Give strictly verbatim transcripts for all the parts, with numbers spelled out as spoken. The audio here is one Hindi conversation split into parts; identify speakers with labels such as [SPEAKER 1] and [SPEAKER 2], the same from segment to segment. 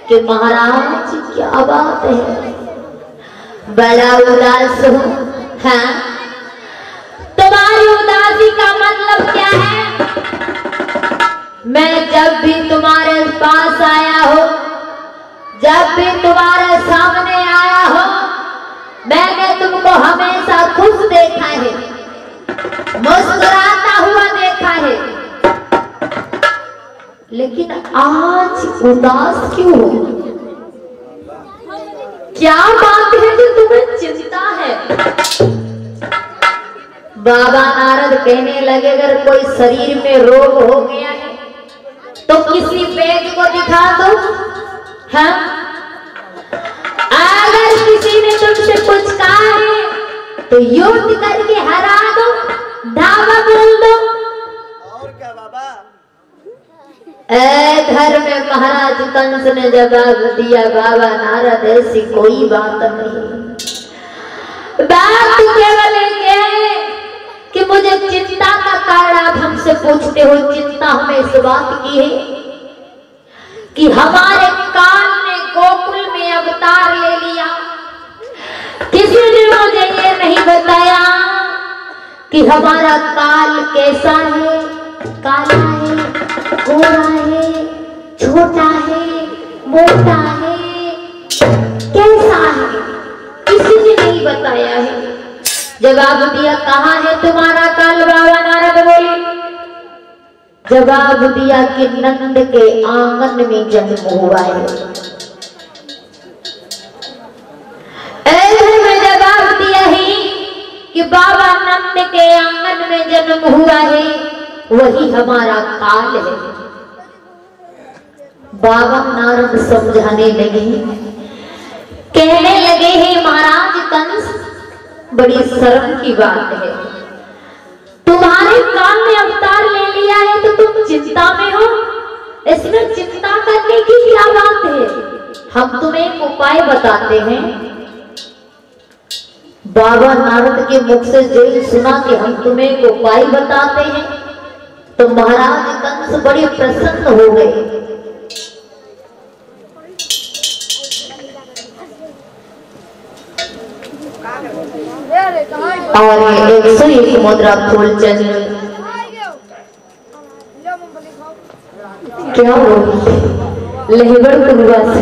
[SPEAKER 1] कि महाराज क्या बात है, बड़ा उदास हो। हाँ, तुम्हारी उदासी का मतलब क्या है? मैं जब भी तुम्हारे पास आया हो, जब भी तुम्हारे सामने आया हो, मैंने तुमको हमेशा खुश देखा है, मुस्कुराता हुआ देखा है, लेकिन आज उदास क्यों हो? क्या बात है जो तुम्हें चिंता है? बाबा नारद कहने लगे, अगर कोई शरीर में रोग हो गया है तो किसी वैद्य को दिखा दो। हाँ? अगर किसी ने तुमसे कुछ कहा है तो युद्ध करके हरा दो, धावा बोल दो।
[SPEAKER 2] और क्या बाबा?
[SPEAKER 1] ए घर में महाराज कंस ने जवाब दिया, बाबा नारद ऐसी कोई बात नहीं, बात केवल है कि मुझे चिंता का कारण आप हमसे पूछते हो। चिंता हमें इस बात की है कि हमारे काल ने गोकुल में अवतार ले लिया। किसी ने मुझे ये नहीं बताया कि हमारा काल कैसा है, काला है, गोरा है, छोटा है, मोटा है, कैसा है, किसी ने नहीं बताया है। जवाब दिया, कहाँ है तुम्हारा काल? बाबा नारद बोले, जवाब दिया कि नंद के आंगन में जन्म हुआ है। ऐसे में जवाब दिया है कि बाबा नंद के आंगन में जन्म हुआ है, वही हमारा काल है। बाबा नारद समझाने लगे, कहने लगे हैं, महाराज कंस, बड़ी शर्म की बात है, तुम्हारे काल ने अवतार ले लिया है तो तुम चिंता में हो। इसमें चिंता करने की क्या बात है? हम तुम्हें एक उपाय बताते हैं। बाबा नारद के मुख से जो सुना कि हम तुम्हें एक उपाय बताते हैं, तो महाराज कंस बड़े प्रसन्न हो गए। और एक सौ एक मुद्रा फूल चल क्या हो लहबड़ हुआ से।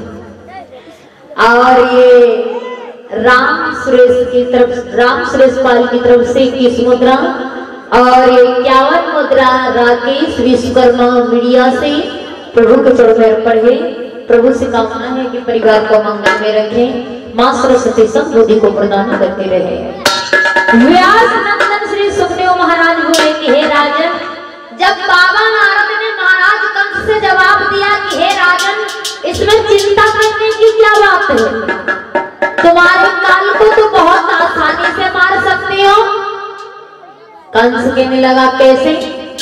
[SPEAKER 1] और ये राम सुरेश की तरफ, राम सुरेश पाल की तरफ से इक्कीस मुद्रा और ये इक्यावन मुद्रा राकेश विश्वकर्मा मीडिया से प्रभु के चरण में अर्पण है। प्रभु से कामना है कि परिवार को मंगल में रखें, मां सरस्वती समृद्धि को प्रदान करते रहे। व्यास नंदन श्री सुखदेव महाराज बोले कि हे राजन, जब बाबा नारद ने महाराज कंस से जवाब दिया कि हे राजन, इसमें चिंता करने की क्या बात है, तुम्हारे काल को तो बहुत आसानी से मार सकते हो। कंस कहने लगा, कैसे?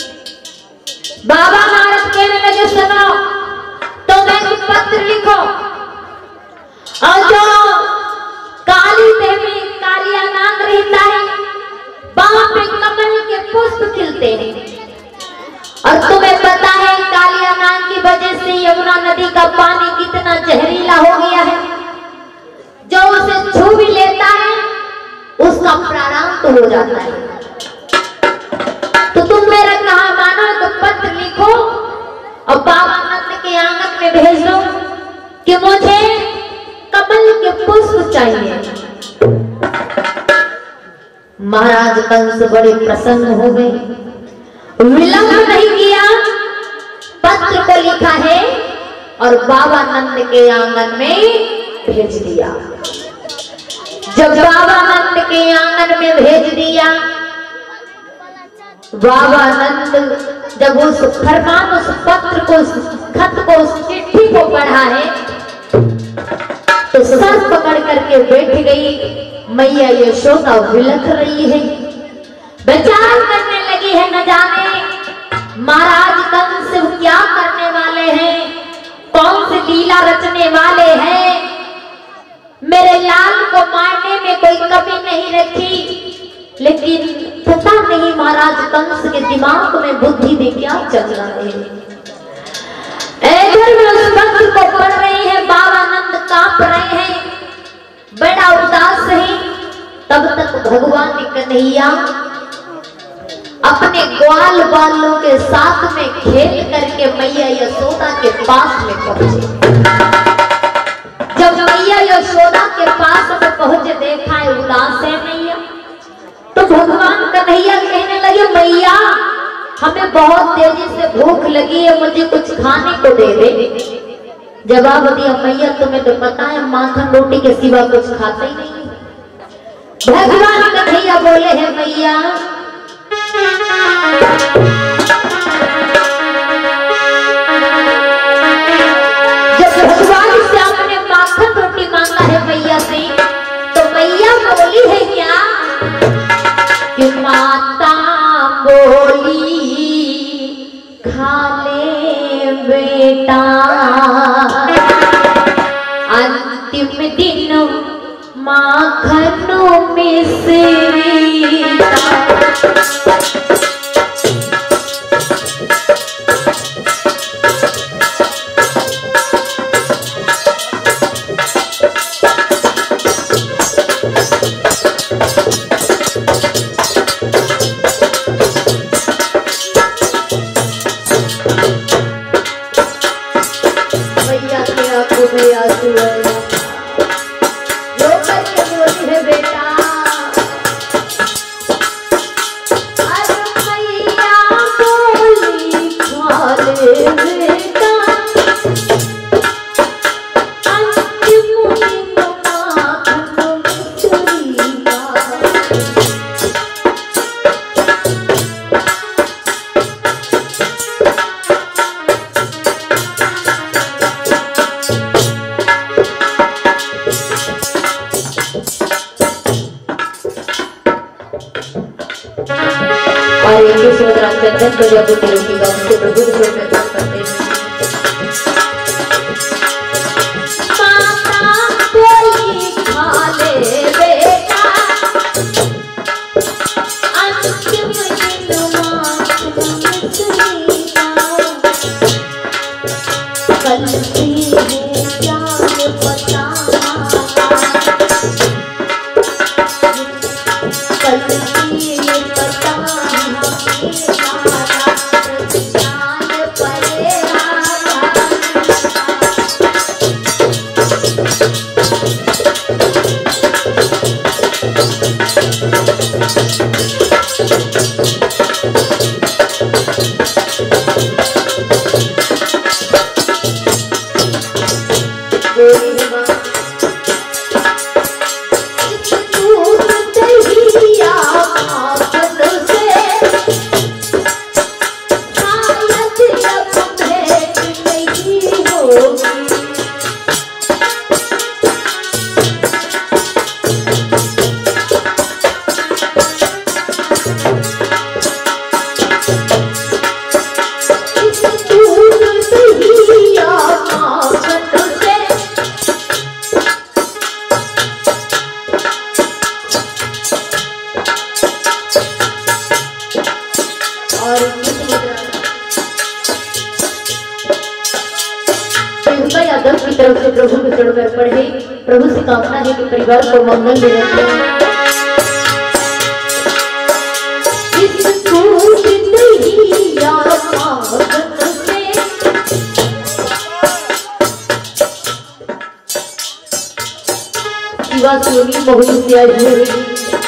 [SPEAKER 1] बाबा नारद कहने लगे, सुनो, तुम एक पत्र लिखो और जो काली देवी कालिया नाग रहता है, वहां पे कमल के पुष्प खिलते हैं। और तुम्हें पता है कालिया नाग की वजह से यमुना नदी का पानी कितना जहरीला हो गया है, जो उसे छू भी लेता है उसका प्राणांत तो हो जाता है। तो तुम मेरा कहा मानो तो पत्र लिखो और बाबा नंद के आंगन में भेज दो कि मुझे कमल के पुष्प चाहिए। महाराज कंस बड़े प्रसन्न हो गए, विलंब नहीं किया, पत्र को लिखा है और बाबा नंद के आंगन में भेज दिया। जब बाबा नंद के आंगन में भेज दिया, बाबा नंद जब उस फरमान, उस पत्र को, उस खत को, उस चिट्ठी को पढ़ा है तो सर पकड़ करके बैठ गई। मैया यशोदा विलख रही है, विचार करने लगी है, न जाने महाराज कंस क्या करने वाले हैं, कौन सी लीला रचने वाले हैं, मेरे लाल को मारने में कोई कमी नहीं रखी। लेकिन पता नहीं महाराज कंस के दिमाग में, बुद्धि में क्या चल रहा है। इधर में उस पत्र को पढ़ रहे कन्हैया अपने ग्वाल बालों के साथ में खेल करके मैया यशोदा के पास में पहुंचे। जब मैया यशोदा के पास में पहुंचे, देखा है उदास है मैया, तो भगवान कन्हैया कहने लगे मैया हमें बहुत तेजी से भूख लगी है, मुझे कुछ खाने को दे दे। जवाब दिया मैया तुम्हें तो पता है माखन रोटी के सिवा कुछ खाते ही नहीं। भगवान कन्हैया बोले हैं मैया जब भगवान से आपने माखन रोटी मांगा है मैया से, तो मैया बोली है क्या कि माता बोली खा ले बेटा, अंतिम दिन माखनों में से प्रभु से कामना है कि परिवार को मंगल दे रखे। शिवा सोनी बहु से आई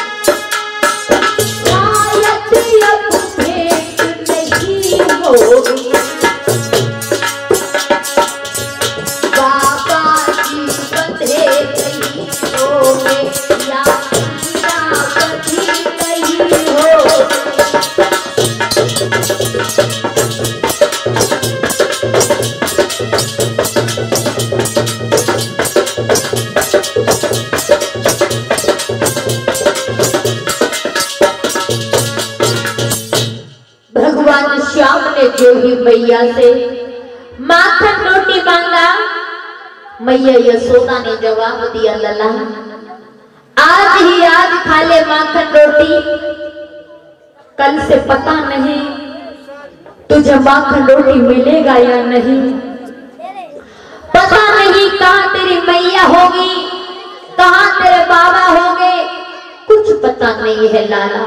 [SPEAKER 1] जो ही मैया से माखन रोटी मांगा, मैया यशोदा ने जवाब दिया लला आज ही आज खा ले माखन रोटी, कल से पता नहीं तुझे माखन रोटी मिलेगा या नहीं, पता नहीं कहाँ तेरी मैया होगी, कहाँ तेरे बाबा होंगे, कुछ पता भरोसा नहीं है लाला।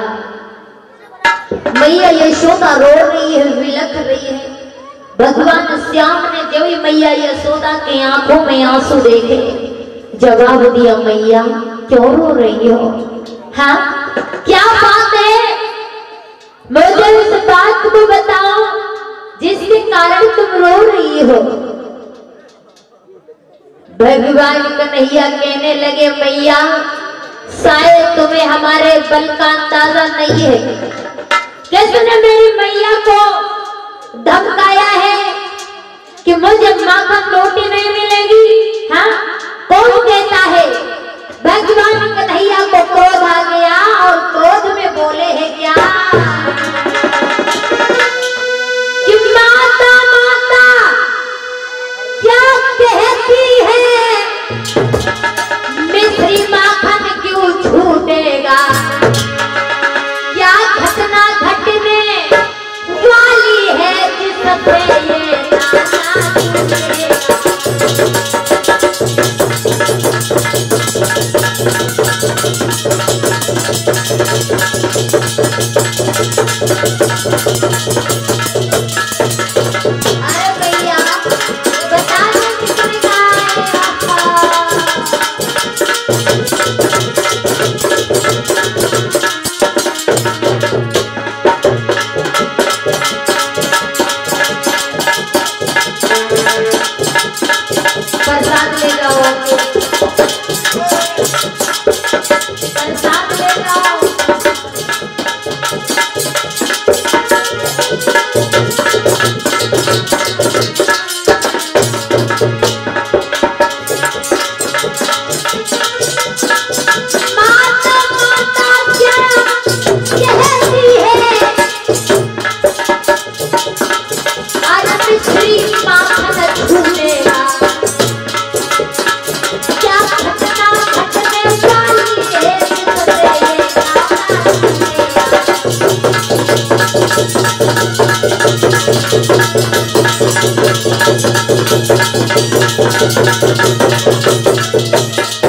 [SPEAKER 1] मैया यशोदा रो रही है, विलख रही है। भगवान श्याम ने जो ही मैया यशोदा के आंखों में आंसू देखे, जवाब दिया, मैया क्यों रो रही हो? हाँ क्या बात है, मुझे उस बात को बताओ जिसके कारण तुम रो रही हो। भगवान कन्हैया कहने लगे, मैया शायद तुम्हें हमारे बल का अंदाजा नहीं है। किसने मेरी मैया को धमकाया है कि मुझे माखन रोटी नहीं मिलेगी? हाँ कौन कहता है? भगवान कन्हैया को क्रोध आ गया और क्रोध में बोले हैं क्या कि माता माता क्या कहती है, मिश्री माखन क्यों छूटेगा? क्या घटना घटने वाली है जिससे ये नाना छूटेगा? अरे भैया बता दो किसने कहा है प्रसाद ले जाओ, प्रसाद ले जाओ। माता माता क्या कहती है, अरे मिश्री माखन छूटेगा? क्या घटना घटने वाली है जिससे ये नाना छूटेगा?